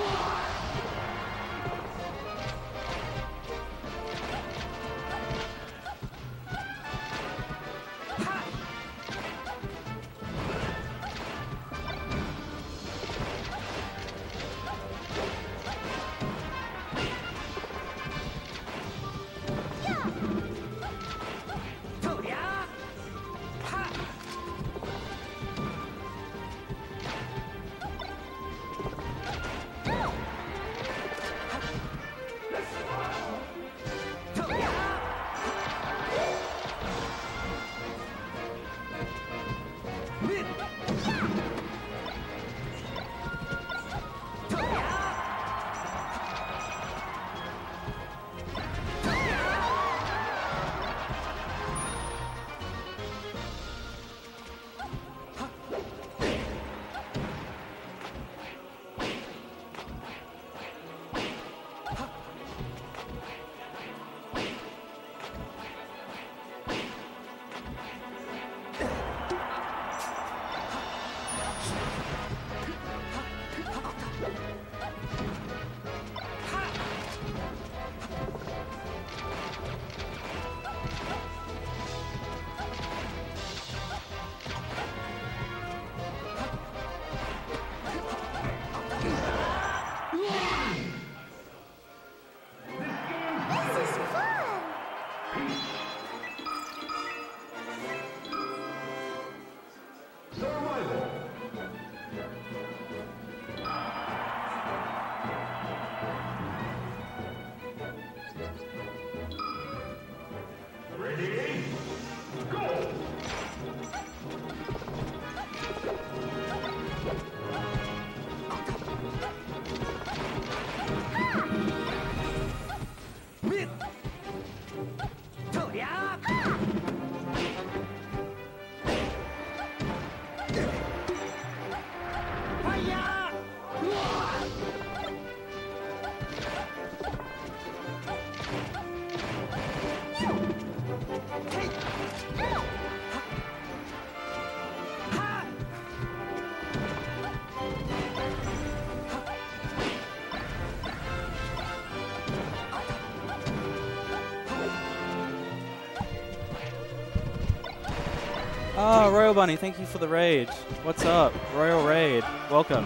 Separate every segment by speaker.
Speaker 1: Oh, Royal Bunny, thank you for the raid. What's up? Royal Raid, welcome.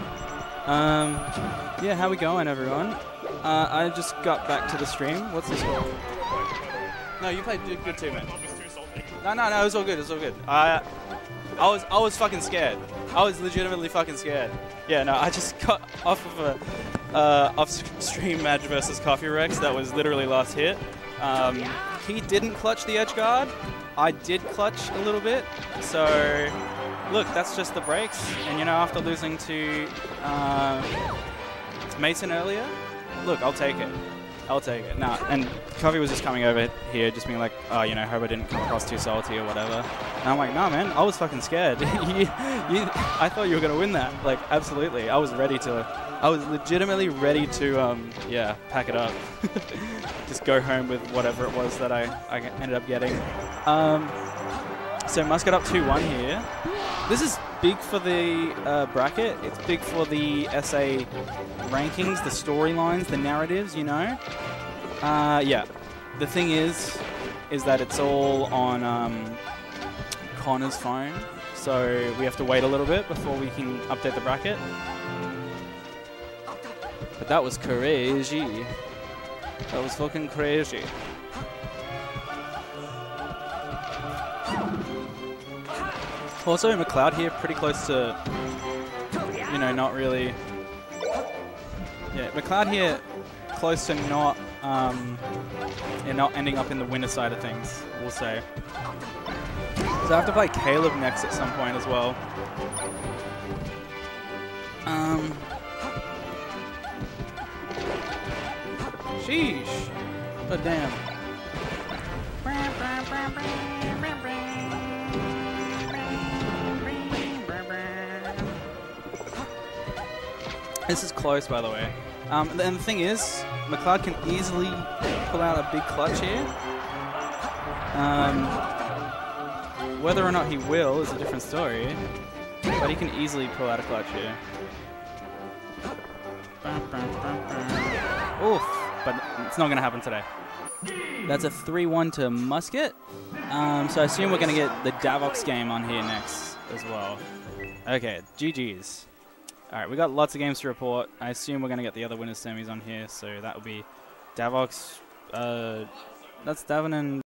Speaker 1: Yeah, how we going, everyone? I just got back to the stream. What's the score? No, you played good too, man. No, it was all good. It was all good. I was fucking scared. I was legitimately fucking scared. Yeah, no, I just got off of a off-stream match versus Coffee Rex that was literally last hit. He didn't clutch the edge guard. I did clutch a little bit. So, look, that's just the breaks. And you know, after losing to Mason earlier, look, I'll take it. I'll take it. Nah, and Coffee was just coming over here, just being like, oh, you know, hope I didn't come across too salty or whatever. And I'm like, nah, man, I was fucking scared. I thought you were gonna win that. Like, absolutely. I was legitimately ready to, yeah, pack it up. Just go home with whatever it was that I ended up getting. So Muscat up 2-1 here. This is big for the bracket. It's big for the SA rankings, the storylines, the narratives, you know. Yeah, the thing is that it's all on Connor's phone, so we have to wait a little bit before we can update the bracket. But that was crazy. That was fucking crazy. Also, McLeod here pretty close to, you know, not really... Yeah, McLeod here close to not, yeah, not ending up in the winner side of things, we'll say. So I have to play Caleb next at some point as well. Sheesh. But damn. This is close, by the way. And the thing is, McLeod can easily pull out a big clutch here. Whether or not he will is a different story, but he can easily pull out a clutch here. Oof, but it's not going to happen today. That's a 3-1 to Musket. So I assume we're going to get the Davox game on here next as well. Okay, GG's. All right, we got lots of games to report. I assume we're going to get the other winners semis on here. So that will be Davox. That's Davin and